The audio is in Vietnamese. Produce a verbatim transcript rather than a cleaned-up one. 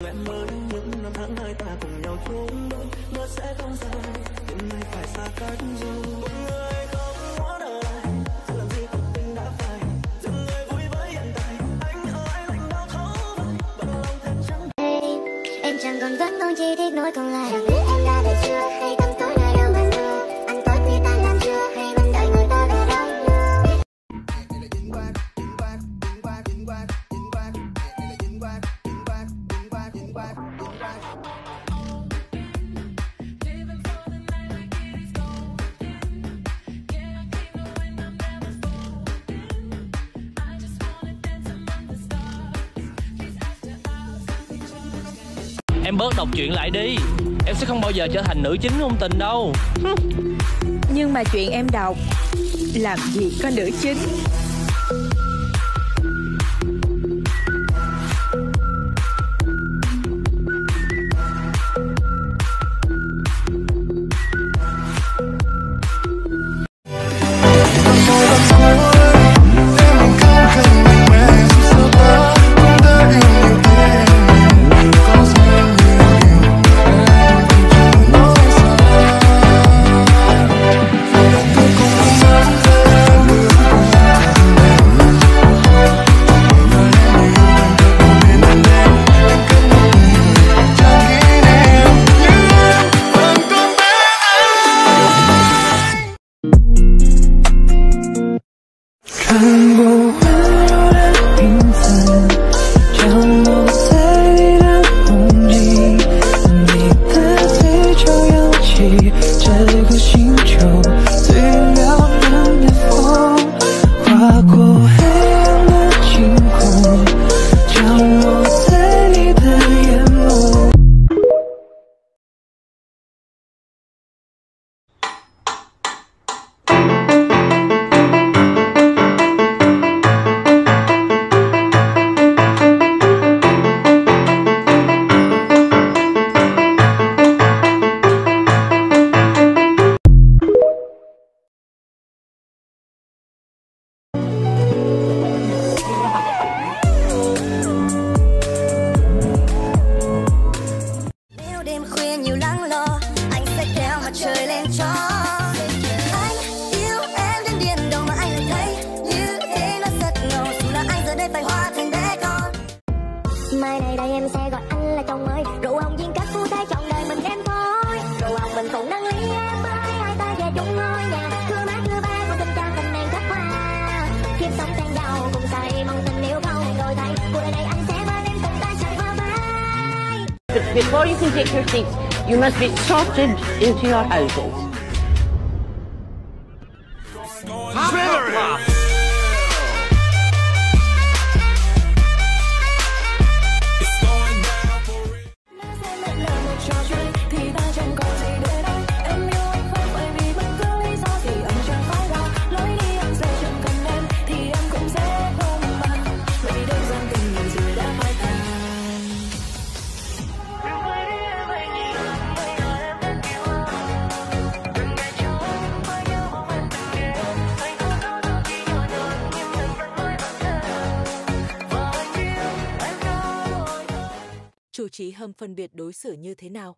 em mới những năm tháng hai ta cùng nhau chung đôi, nó sẽ không dài, đêm nay phải xa cách rồi. Một người không muốn ở lại, giờ làm gì cuộc tình đã phai, dừng người vui với hiện tại. Anh ơi lạnh đau thấu vậy, bận lòng thêm chẳng. Em chẳng còn vấn non chi tiết nỗi còn lại. Không biết em đã về chưa hay tắm tối nơi đâu mà mưa. Anh tối khuya tan làm chưa hay vẫn đợi người ta về đâu. Em bớt đọc truyện lại đi. Em sẽ không bao giờ trở thành nữ chính ngôn tình đâu. Nhưng mà chuyện em đọc làm gì có nữ chính. Mai này đây em sẽ gọi anh là chồng ơi. Rượu hồng viên các phu thế chọn đời mình em thôi. Rượu hồng mình cùng nâng ly em ơi. Hai ta về chung ngôi nhà. Thưa má thưa ba con tình cha tình nàng thất hoa. Kiếp sống sang giàu cùng say mong tình yêu không đổi thay. Cuộc đời này anh sẽ bên em cùng ta chạy qua vai. Before you can take your seats, you must be sorted into your houses. Chủ trì hâm phân biệt đối xử như thế nào?